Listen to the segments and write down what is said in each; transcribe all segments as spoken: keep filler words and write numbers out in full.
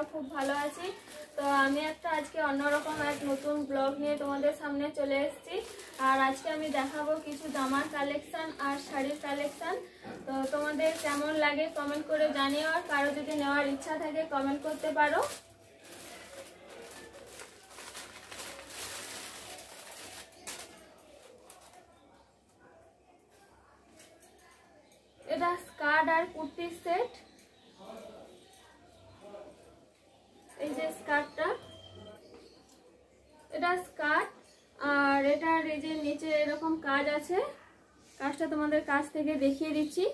খুব ভালো আছি। তো আমি একটা আজকে অন্যরকম এক নতুন ব্লগ নিয়ে তোমাদের সামনে চলে এসেছি। আর আজকে আমি দেখাবো কিছু জামার কালেকশন আর শাড়ির কালেকশন। তো তোমাদের কেমন লাগে কমেন্ট করে জানিও, আর কারো যদি নেওয়ার ইচ্ছা থাকে কমেন্ট করতে পারো। এটা স্কার্ট আর কুর্তির সেট। এই যে স্কার্টটা, এটা স্কার্ট আর এটার এই যে নিচে এরকম কাজ আছে। কাজটা তোমাদের কাছ থেকে দেখিয়ে দিচ্ছি।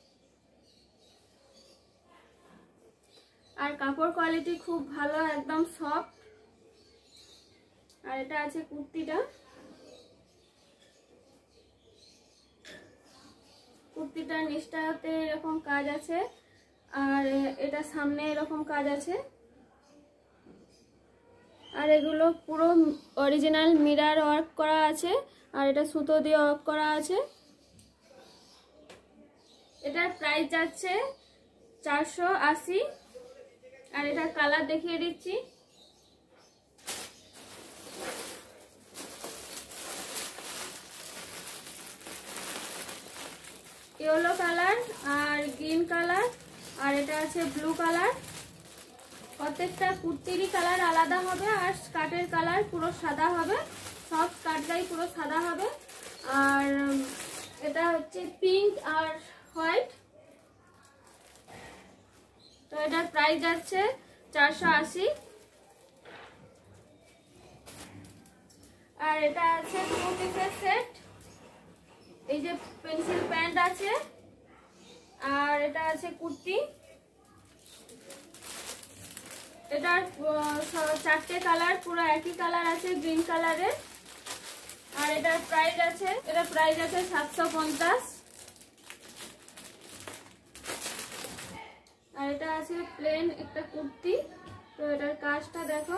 আর কাপড় কোয়ালিটি খুব ভালো, একদম সফট। আর এটা আছে কুর্তিটা। কুর্তিটার নিচটাতে এরকম কাজ আছে, আর এটা সামনে এরকম কাজ আছে। আর এগুলো পুরো অরিজিনাল মিরর ওয়ার্ক করা আছে, আর এটা সুতো দিয়ে ওয়ার্ক করা আছে। এটার প্রাইস যাচ্ছে চারশো আশি। আর এটার কালার দেখিয়ে দিচ্ছি। ইয়েলো কালার আর গ্রিন কালার, আর এটা আছে ব্লু কালার। প্রত্যেকটা কুর্তিরই কালার আলাদা হবে, আর স্কার্টের কালার পুরো সাদা হবে। সব স্কার্টটাই পুরো সাদা হবে। আর এটা হচ্ছে পিঙ্ক আর হোয়াইট। তো এটার প্রাইস যাচ্ছে চারশো আশি। আর এটা আছে টু পিসের সেট। এই যে পেন্সিল প্যান্ট আছে, আর এটা আছে কুর্তি। এটার চারটে কালার পুরো একই কালার আছে, গ্রিন কালারের। আর এটার প্রাইস আছে এটার প্রাইস আছে সাতশো পঞ্চাশ। আর এটা আছে প্লেন একটা কুর্তি। তো এটার কাজটা দেখো,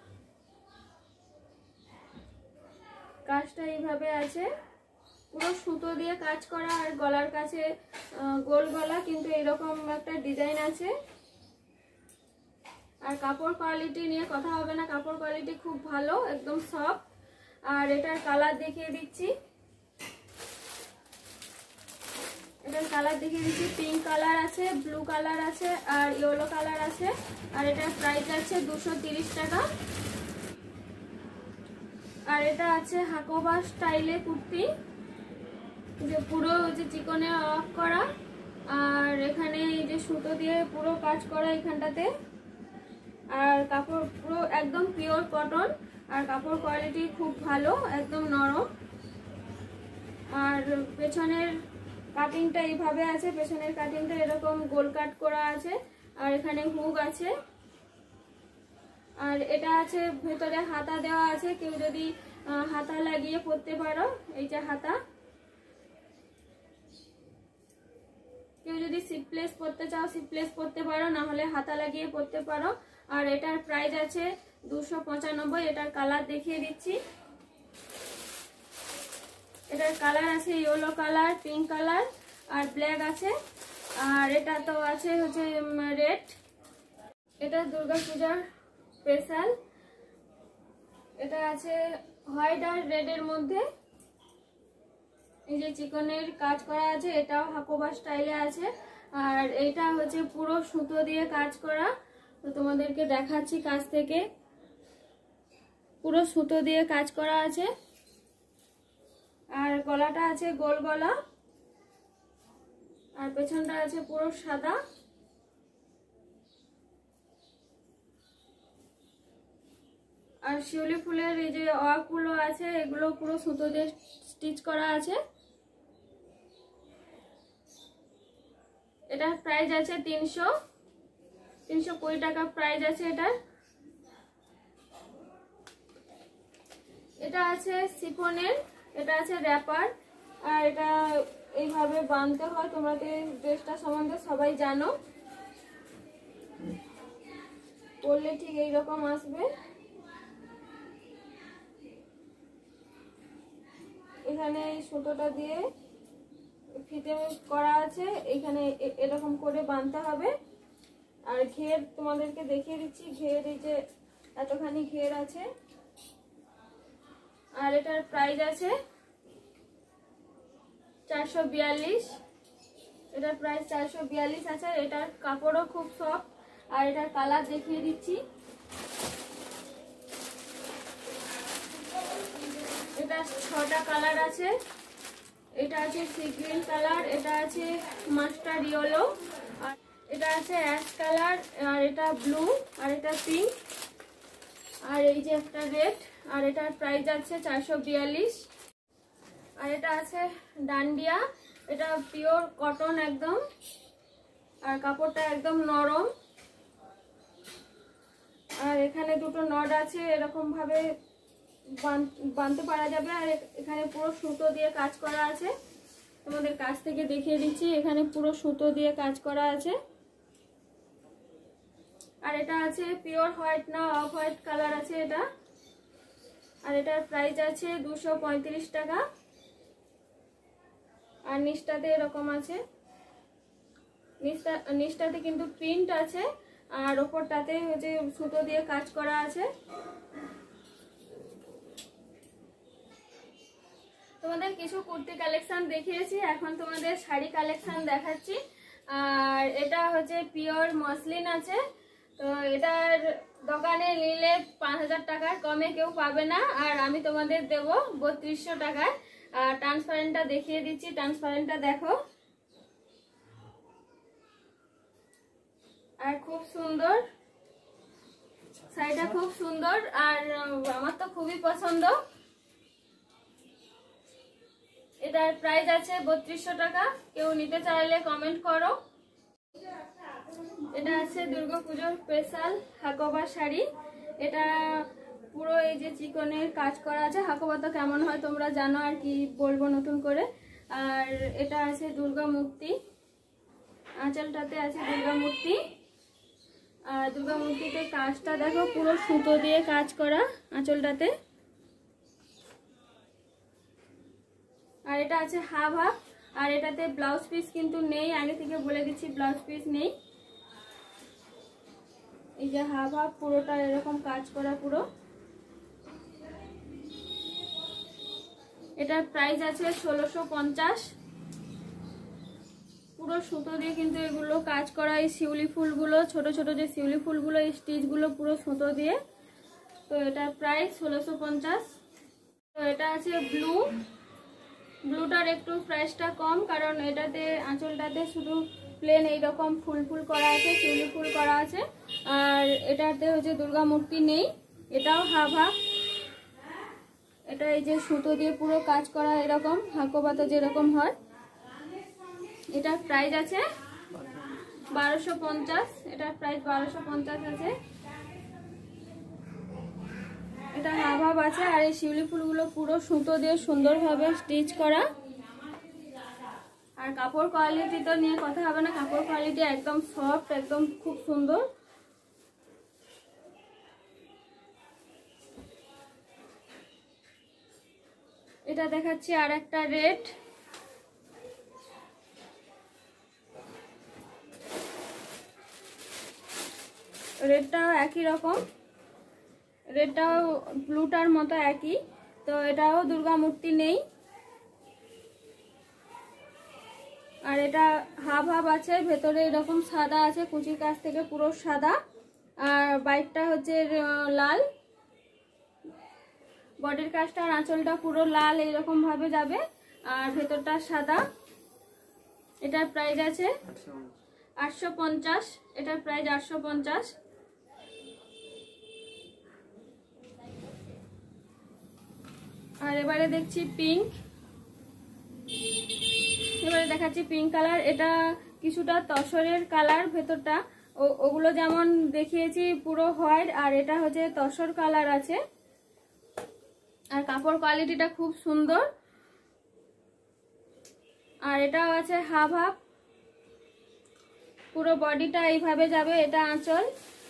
কাজটা এইভাবে আছে, পুরো সুতো দিয়ে কাজ করা। আর গলার কাছে গোল গলা, কিন্তু এরকম একটা ডিজাইন আছে। আর কাপড় কোয়ালিটি নিয়ে কথা হবে না, কাপড় কোয়ালিটি খুব ভালো, একদম সফট। আর এটার কালার দেখিয়ে দিচ্ছি। এটার কালার দেখিয়ে দিচ্ছি পিঙ্ক কালার আছে, ব্লু কালার আছে, আর ইয়েলো কালার আছে। আর এটার প্রাইস আছে দুশো তিরিশ টাকা। আর এটা আছে হাকোবা স্টাইলে কুর্তি, যে পুরো যে চিকনে ওয়ার্ক করা, আর এখানে এই যে সুতো দিয়ে পুরো কাজ করা এখানটাতে। আর কাপড় পুরো একদম পিওর কটন, আর কাপড় কোয়ালিটি খুব ভালো, একদম নরম। আর পেছনের কাটিংটা এইভাবে আছে, পেছনের কাটিংটা এরকম গোল কাট করা আছে, আর এখানে হুক আছে। আর এটা আছে ভেতরে হাতা দেওয়া আছে, কেউ যদি হাতা লাগিয়ে পরতে পারো। এই যে হাতা, কেউ যদি সিপলেস পরতে চাও সিপলেস পরতে পারো, না হলে হাতা লাগিয়ে পরতে পারো। আর এটার প্রাইস আছে দুশো পঁচানব্বই। এটার কালার দেখিয়ে দিচ্ছি। এটার কালার আছে ইয়েলো কালার, পিঙ্ক কালার, আর ব্ল্যাক আছে। আর এটা তো আছে হচ্ছে রেড। এটা দুর্গা পূজার স্পেশাল। এটা আছে হোয়াইট আর রেডের মধ্যে। এই যে চিকনের কাজ করা আছে, এটাও হাকোবা স্টাইলে আছে। আর এটা হচ্ছে পুরো সুতো দিয়ে কাজ করা। তো তোমাদেরকে দেখাচ্ছি কাছ থেকে, পুরো সুতো দিয়ে কাজ করা আছে। আর গলাটা আছে গোল গলা, আর পেছনটা আছে পুরো সাদা। আর শিউলি ফুলের এই যে ওয়ার্কগুলো আছে, এগুলো পুরো সুতো দিয়ে স্টিচ করা আছে। এটার প্রাইস আছে তিনশো তিনশো কুড়ি টাকা প্রাইস আছে এটার। এটা আছে শিফনের, এটা আছে র্যাপার। আর এটা এইভাবে বাঁধতে হয়, তোমরা তো এই ড্রেসটা সম্বন্ধে সবাই জানো। পরলে ঠিক এইরকম আসবে। এখানে এই সুতোটা দিয়ে ফিতে করা আছে, এখানে এরকম করে বাঁধতে হবে। আর ঘের তোমাদেরকে দেখিয়ে দিচ্ছি, ঘের এই যে এতখানি ঘের আছে। আর এটার প্রাইস আছে চারশো বিয়াল্লিশ। এটার প্রাইস চারশো বিয়াল্লিশ আছে। এটার কাপড়ও খুব সফট। আর এটার কালার দেখিয়ে দিচ্ছি। এটা ছটা কালার আছে। এটা আছে সি গ্রিন কালার, এটা আছে মাস্টার্ড ইয়েলো, আর এটা আছে অ্যাশ কালার, আর এটা ব্লু, আর এটা পিঙ্ক, আর এই যে একটা রেড। আর এটার প্রাইস আছে চারশো বিয়াল্লিশ। আর এটা আছে ডান্ডিয়া, এটা পিওর কটন একদম, আর কাপড়টা একদম নরম। আর এখানে দুটো নট আছে, এরকম ভাবে বাঁধতে পারা যাবে। আর এখানে পুরো সুতো দিয়ে কাজ করা আছে। তোমাদের কাছ থেকে দেখিয়ে দিচ্ছি, এখানে পুরো সুতো দিয়ে কাজ করা আছে। আর এটা আছে পিওর হোয়াইট না অফ হোয়াইট কালার আছে এটা। আর এটার প্রাইস আছে দুশো পঁয়ত্রিশ টাকা। আর নিচটাতে এরকম আছে, নিচটা নিচটাতে কিন্তু প্রিন্ট আছে, আর ওপরটাতে হচ্ছে সুতো দিয়ে কাজ করা আছে। তোমাদের কিছু কুর্তি কালেকশন দেখিয়েছি, এখন তোমাদের শাড়ি কালেকশন দেখাচ্ছি। আর এটা হচ্ছে পিওর মসলিন আছে। তো এটার দোকানে নিলে পাঁচ হাজার টাকার কমে কেউ পাবে না, আর আমি তোমাদের দেব বত্রিশশো টাকায়। আর ট্রান্সপারেন্টটা দেখিয়ে দিচ্ছি, ট্রান্সপারেন্টটা দেখো। আর খুব সুন্দর, শাড়িটা খুব সুন্দর, আর আমার তো খুবই পছন্দ। এটার প্রাইস আছে বত্রিশশো টাকা। কেউ নিতে চাইলে কমেন্ট করো। এটা আছে দুর্গাপুজোর স্পেশাল হাকোবা শাড়ি। এটা পুরো এই যে চিকনের কাজ করা আছে। হাকোবা তো কেমন হয় তোমরা জানো, আর কি বলবো নতুন করে। আর এটা আছে দুর্গা মূর্তি, আঁচলটাতে আছে দুর্গা মূর্তি। আর দুর্গা মূর্তিতে কাজটা দেখো, পুরো সুতো দিয়ে কাজ করা আঁচলটাতে। আর এটা আছে হাফ হাফ। আর এটাতে ব্লাউজ পিস কিন্তু নেই, আগে থেকে বলে দিচ্ছি ব্লাউজ পিস নেই। এই যে হাফ হাফ পুরোটা এরকম কাজ করা পুরো। এটার প্রাইস আছে ষোলোশো পঞ্চাশ। পুরো সুতো দিয়ে কিন্তু এগুলো কাজ করা। এই শিউলি ফুলগুলো, ছোট ছোট যে শিউলি ফুলগুলো, এই স্টিচগুলো পুরো সুতো দিয়ে। তো এটার প্রাইস ষোলোশো পঞ্চাশ। তো এটা আছে ব্লু। ব্লুটার একটু প্রাইসটা কম, কারণ এটাতে আঁচলটাতে শুধু প্লেন এইরকম ফুল ফুল করা আছে, শিউলি ফুল করা আছে। আর এটাতে হচ্ছে দুর্গা মূর্তি নেই, এটাও হাফ হাফ। এটা এই যে সুতো দিয়ে পুরো কাজ করা, এরকম হাকোবাতে যেরকম হয়। এটার প্রাইস আছে বারোশো পঞ্চাশ। এটার প্রাইস বারোশো পঞ্চাশ আছে। এটা হাফ হাফ আছে। আর এই শিউলি ফুলগুলো পুরো সুতো দিয়ে সুন্দরভাবে স্টিচ করা। আর কাপড় কোয়ালিটি তো নিয়ে কথা হবে না, কাপড় কোয়ালিটি একদম সফট, একদম খুব সুন্দর। এটা দেখাচ্ছি আর একটা রেড। রেডটাও একই রকম, রেডটাও ব্লুটার মতো একই। তো এটাও দুর্গা মূর্তি নেই। আর এটা হাফ হাফ আছে, ভেতরে এরকম সাদা আছে, কুচির কাছ থেকে পুরো সাদা। আর বাইকটা হচ্ছে লাল, বডির কাজটা আর আঁচলটা পুরো লাল এইরকম ভাবে যাবে। আর ভেতরটা সাদা। এটার প্রাইস আছে আটশো পঞ্চাশ। এটার প্রাইস আটশো পঞ্চাশ। আর এবারে দেখছি পিঙ্ক। এবারে দেখাচ্ছি পিঙ্ক কালার। এটা কিছুটা তসরের কালার ভেতরটা, ওগুলো যেমন দেখিয়েছি পুরো হোয়াইট, আর এটা হচ্ছে তসর কালার আছে। আর কাপড় কোয়ালিটিটা খুব সুন্দর। আর এটাও আছে হাফ হাফ, পুরো বডিটা এইভাবে যাবে। এটা আঁচল,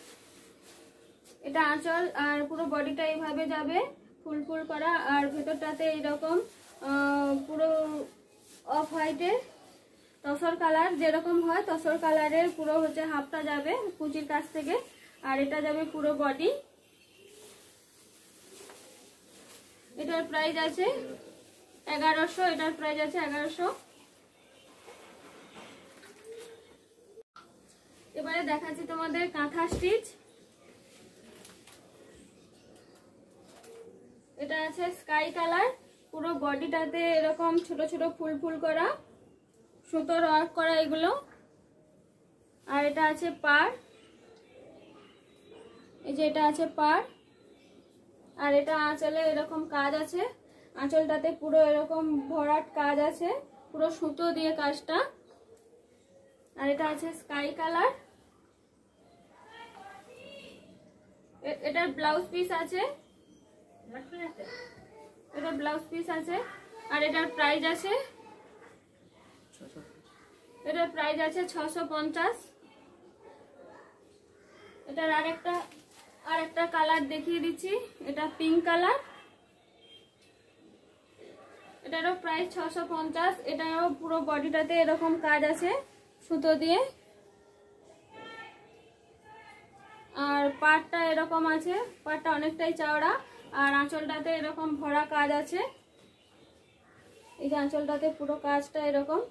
এটা আঁচল, আর পুরো বডিটা এইভাবে যাবে ফুল ফুল করা। আর ভেতরটাতে এইরকম পুরো অফ হোয়াইটের তসর কালার যেরকম হয় তসর কালারের পুরো হচ্ছে হাফটা যাবে কুচির কাছ থেকে, আর এটা যাবে পুরো বডি। এটার প্রাইস আছে এগারোশো, এটার প্রাইস আছে এগারোশো। এবারে দেখাচ্ছি তোমাদের কাঁথা স্টিচ। এটা আছে স্কাই কালার, পুরো বডিটাতে এরকম ছোট ছোট ফুল ফুল করা সুতোর ওয়ার্ক করা এগুলো। আর এটা আছে পার, এই যে এটা আছে পার। আর এটা আঁচলে এরকম কাজ আছে, আঁচলটাতে পুরো এরকম ভরাট কাজ আছে, পুরো সুতো দিয়ে কাজটা। আর এটা আছে স্কাই কালার, এটার ব্লাউজ পিস আছে, এটার ব্লাউজ পিস আছে। আর এটার প্রাইস আছে এটার প্রাইস আছে ছশো পঞ্চাশ। এটার আরেকটা আরেকটা কালার দেখিয়ে দিচ্ছি, এটা পিঙ্ক কালার, এটারও প্রাইস ছশো পঞ্চাশ। এটাও পুরো বডিটাতে এরকম কাজ আছে সুতো দিয়ে, আর পাটটা এরকম আছে, পাটটা অনেকটাই চওড়া। আর আঁচলটাতে এরকম ভরা কাজ আছে, এই যে আঁচলটাতে পুরো কাজটা এরকম।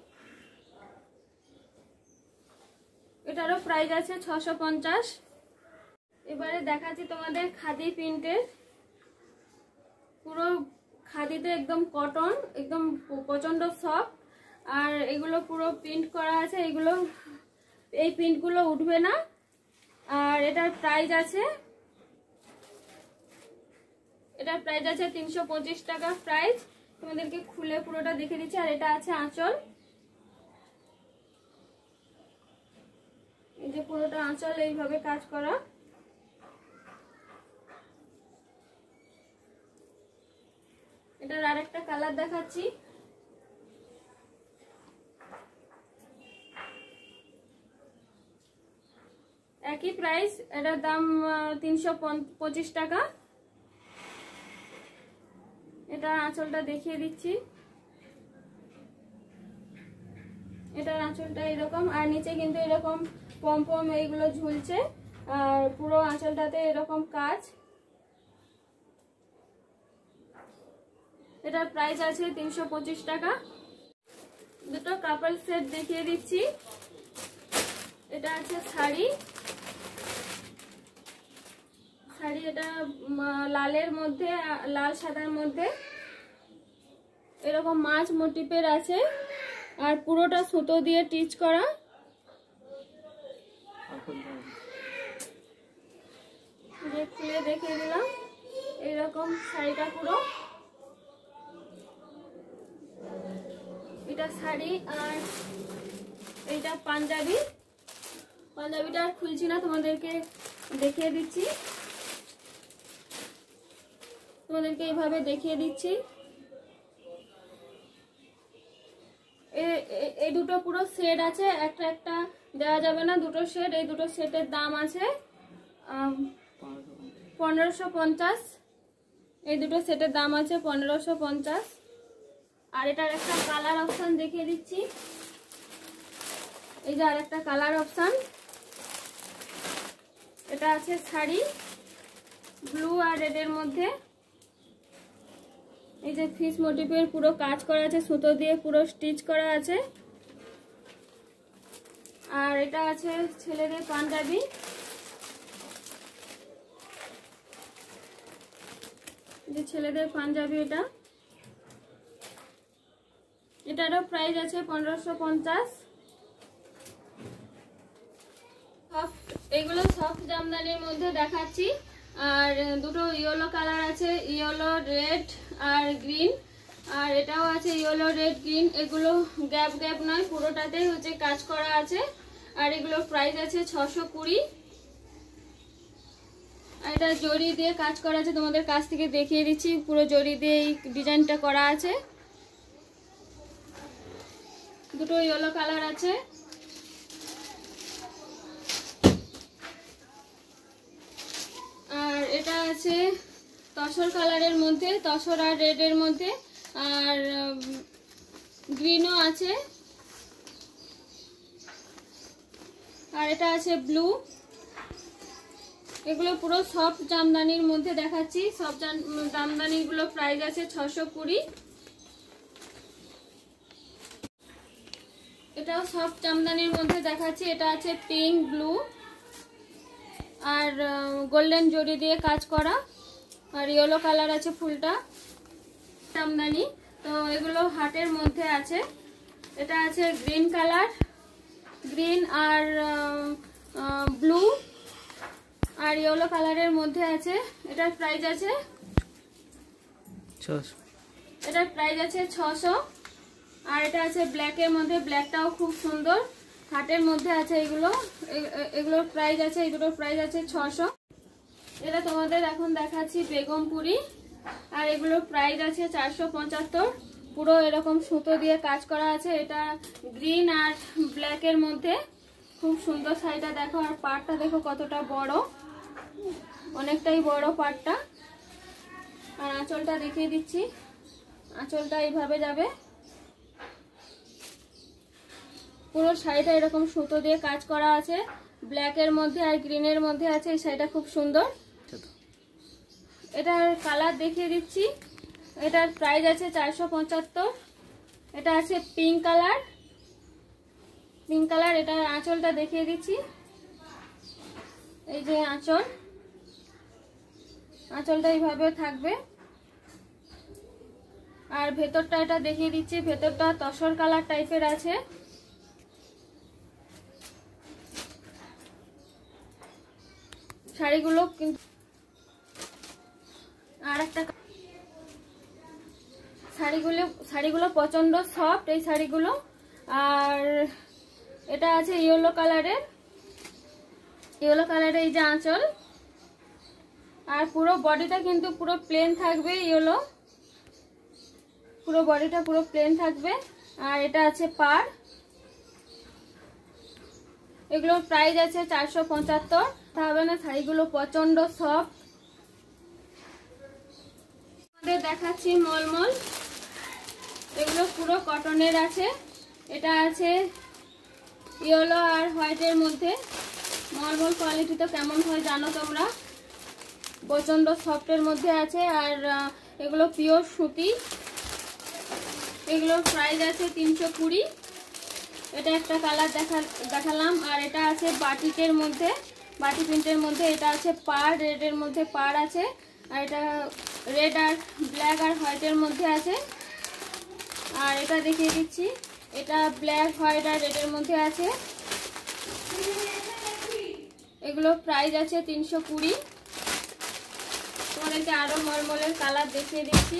এটারও প্রাইস আছে ছশো পঞ্চাশ। এবারে দেখাচ্ছি তোমাদের খাদি প্রিন্টের, পুরো খাদিতে একদম কটন, একদম প্রচন্ড সফট। আর এগুলো পুরো প্রিন্ট করা আছে, এগুলো এই প্রিন্টগুলো উঠবে না। আর এটার প্রাইস আছে এটার প্রাইস আছে তিনশো পঁচিশ টাকা প্রাইস। তোমাদেরকে খুলে পুরোটা দেখে দিচ্ছি। আর এটা আছে আঁচল, এই যে পুরোটা আঁচল এইভাবে কাজ করা। এটার আরেকটা কালার দেখাচ্ছি, একই প্রাইস, এটার দাম তিনশো পঁচিশ টাকা। এটার আঁচলটা দেখিয়ে দিচ্ছি, এটার আঁচলটা এরকম, আর নিচে কিন্তু এরকম পম পম এইগুলো ঝুলছে। আর পুরো আঁচলটাতে এরকম কাজ। এটার প্রাইস আছে তিনশো পঁচিশ টাকা। দুটো কাপল সেট দেখিয়ে দিচ্ছি। এটা আছে শাড়ি, শাড়ি এটা লালের মধ্যে, লাল সাদার মধ্যে এরকম মাছ মোটিফের আছে। আর পুরোটা সুতো দিয়ে টিচ করা। খুলে দেখিয়ে দিলাম এইরকম শাড়িটা পুরো। এটা শাড়ি, আর এইটা পাঞ্জাবি। পাঞ্জাবিটা আর খুলছি না, তোমাদেরকে দেখিয়ে দিচ্ছি, তোমাদেরকে এইভাবে দেখিয়ে দিচ্ছি। এই দুটো পুরো সেট আছে, একটা একটা দেওয়া যাবে না, দুটো সেট। এই দুটো সেটের দাম আছে পনেরোশো পঞ্চাশ। এই দুটো সেটের দাম আছে পনেরোশো পঞ্চাশ। আর এটার একটা কালার অপশন দেখিয়ে দিচ্ছি, এই যে আর একটা কালার অপশন। এটা আছে শাড়ি ব্লু আর রেডের মধ্যে, এই যে ফিশ মোটিফের পুরো কাজ করা আছে, সুতো দিয়ে পুরো স্টিচ করা আছে। আর এটা আছে ছেলেদের পাঞ্জাবি, যে ছেলেদের পাঞ্জাবি। এটা এটারও প্রাইস আছে পনেরোশো পঞ্চাশ। এগুলো সফট জামদানির মধ্যে দেখাচ্ছি। আর দুটো ইয়েলো কালার আছে, ইয়েলো রেড আর গ্রিন। আর এটাও আছে ইয়েলো রেড গ্রিন। এগুলো গ্যাপ গ্যাপ নয়, পুরোটাতেই হচ্ছে কাজ করা আছে। আর এগুলোর প্রাইস আছে ছশো কুড়ি। আর এটা জরি দিয়ে কাজ করা আছে, তোমাদের কাছ থেকে দেখিয়ে দিচ্ছি। পুরো জরি দিয়ে এই ডিজাইনটা করা আছে। দুটো ইয়েলো কালার আছে। আর এটা আছে তসর কালারের মধ্যে, তসর আর রেডের মধ্যে। আর গ্রিনও আছে, আর এটা আছে ব্লু। এগুলো পুরো সফট জামদানির মধ্যে দেখাচ্ছি। সব জামদানিগুলো প্রাইস আছে ছশো কুড়ি। এটাও সফট জামদানির মধ্যে দেখাচ্ছি। এটা আছে পিঙ্ক, ব্লু আর গোল্ডেন জরি দিয়ে কাজ করা, আর ইয়েলো কালার আছে ফুলটা জামদানি। তো এগুলো হাটের মধ্যে আছে। এটা আছে গ্রিন কালার, গ্রিন আর ব্লু আর ইয়েলো কালারের মধ্যে আছে। এটার প্রাইস আছে ছশো। এটার প্রাইস আছে ছশো। আর এটা আছে ব্ল্যাকের মধ্যে, ব্ল্যাকটাও খুব সুন্দর, হাটের মধ্যে আছে এগুলো। এগুলোর প্রাইস আছে, এগুলোর প্রাইস আছে ছশো। এটা তোমাদের এখন দেখাচ্ছি বেগমপুরি, আর এগুলোর প্রাইস আছে চারশো পঁচাত্তর। পুরো এরকম সুতো দিয়ে কাজ করা আছে। এটা গ্রিন আর ব্ল্যাকের মধ্যে, খুব সুন্দর শাড়িটা দেখো। আর পাড়টা দেখো কতটা বড়, অনেকটাই বড় পাড়টা। আর আঁচলটা দেখিয়ে দিচ্ছি, আঁচলটা এইভাবে যাবে। পুরো শাড়িটা এরকম সুতো দিয়ে কাজ করা আছে, ব্ল্যাকের মধ্যে আর গ্রিনের মধ্যে আছে। এই শাড়িটা খুব সুন্দর। এটার কালার দেখিয়ে দিচ্ছি। এটার প্রাইস আছে চারশো পঁচাত্তর। এটা আছে পিঙ্ক কালার, পিঙ্ক কালার। এটার আঁচলটা দেখিয়ে দিচ্ছি, এই যে আঁচল, আঁচলটা এইভাবে থাকবে। আর ভেতরটা এটা দেখিয়ে দিচ্ছি, ভেতরটা তসর কালার টাইপের আছে। শাড়িগুলো কিন্তু আর একটা শাড়িগুলো শাড়িগুলো প্রচন্ড সফট এই শাড়িগুলো। আর এটা আছে ইয়েলো কালারের, ইয়েলো কালারের এই যে আঁচল। আর পুরো বডিটা কিন্তু পুরো প্লেন থাকবে, ইয়েলো পুরো বডিটা পুরো প্লেন থাকবে। আর এটা আছে পাড়। এগুলোর প্রাইস আছে চারশো পঁচাত্তর। হবে না, শাড়িগুলো প্রচন্ড সফট। আমাদের দেখাচ্ছি মলমল। এগুলো পুরো কটনের আছে। এটা আছে ইয়েলো আর হোয়াইটের মধ্যে। মলমল কোয়ালিটি তো কেমন হয় জানো তোমরা, প্রচন্ড সফটের মধ্যে আছে। আর এগুলো পিওর সুতি। এগুলোর প্রাইস আছে তিনশো কুড়ি। এটা একটা কালার দেখা দেখালাম। আর এটা আছে বাটিকের মধ্যে, বাটি প্রিন্টের মধ্যে। এটা আছে পাড়, রেডের মধ্যে পাড় আছে। আর এটা রেড আর ব্ল্যাক আর হোয়াইটের মধ্যে আছে। আর এটা দেখিয়ে দিচ্ছি, এটা ব্ল্যাক, হোয়াইট আর রেডের মধ্যে আছে। এগুলো প্রাইস আছে তিনশো কুড়ি। তোমাদেরকে আরো মলমলের কালার দেখিয়ে দিচ্ছি।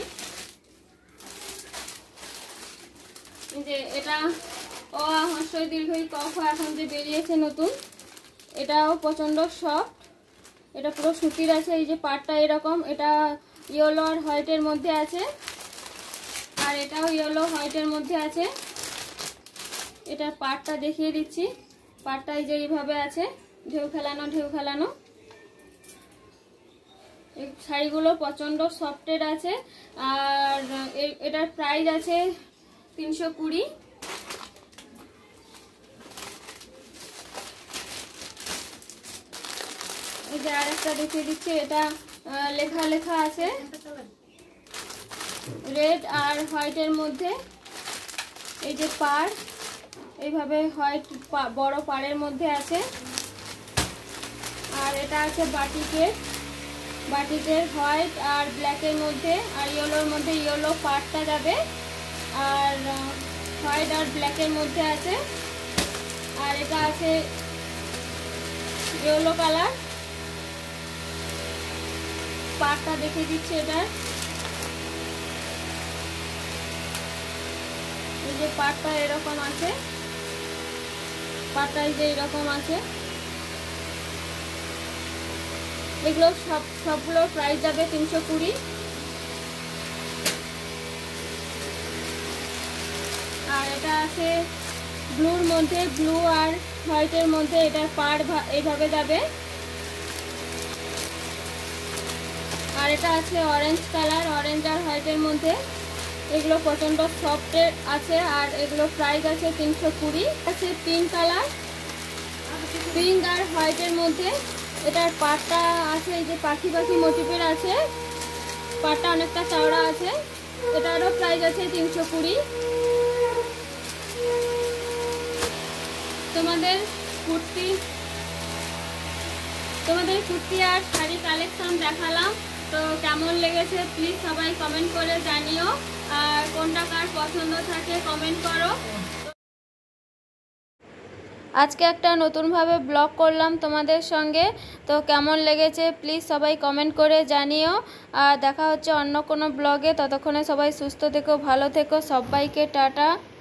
যে এটা অ হর্ষই দীর্ঘই কফ এখন যে বেরিয়েছে নতুন, এটাও প্রচন্ড সফট। এটা পুরো সুতির আছে। এই যে পাড়টা এরকম, এটা ইয়েলো আর হোয়াইটের মধ্যে আছে। আর এটাও ইয়েলো হোয়াইটের মধ্যে আছে। এটার পাড়টা দেখিয়ে দিচ্ছি। পাড়টা এই যে এইভাবে আছে, ঢেউ খেলানো ঢেউ খেলানো। এই শাড়িগুলো প্রচন্ড সফটের আছে। আর এটার প্রাইস আছে তিনশো কুড়ি। এই যে আর একটা দেখিয়ে দিচ্ছি। এটা লেখা লেখা আছে রেড আর হোয়াইটের মধ্যে। এই যে পাড় এইভাবে হোয়াইট বড় পাড়ের মধ্যে আছে। আর এটা আছে বাটিকের, বাটিকের হোয়াইট আর ব্ল্যাকের মধ্যে। আর ইয়েলোর মধ্যে ইয়েলো পাড়টা যাবে। আর হোয়াইট আর ব্ল্যাকের মধ্যে আছে। আর এটা আছে ইয়েলো কালার। পাড়টা দেখে দিচ্ছি। এটার এই যে পাড়টা এরকম আছে, পাড়টা এই যে এরকম আছে। এগুলো সব সবগুলোর প্রাইস যাবে তিনশো কুড়ি। আর এটা আছে ব্লুর মধ্যে, ব্লু আর হোয়াইটের মধ্যে। এটার পাড় এইভাবে যাবে। আর এটা আছে অরেঞ্জ কালার, অরেঞ্জ আর হোয়াইটের মধ্যে। এগুলো প্রচন্ড সফটের আছে। আর এগুলো প্রাইস আছে তিনশো কুড়ি। আছে পিঙ্ক কালার, পিঙ্ক আর হোয়াইটের মধ্যে। এটার পাটটা আছে এই যে পাখি পাখি মোটিভের আছে, পাটটা অনেকটা চওড়া আছে। এটারও প্রাইস আছে তিনশো কুড়ি। তোমাদের কুর্তি তোমাদের কুর্তি আর শাড়ি কালেকশন দেখালাম, তো কেমন লেগেছে প্লিজ সবাই কমেন্ট করে জানিও, আর কোনটা কার পছন্দ থাকে কমেন্ট করো। আজকে একটা নতুনভাবে ব্লগ করলাম তোমাদের সঙ্গে, তো কেমন লেগেছে প্লিজ সবাই কমেন্ট করে জানিও। আর দেখা হচ্ছে অন্য কোনো ব্লগে, ততক্ষণে সবাই সুস্থ থেকো, ভালো থেকো, সবাইকে টাটা।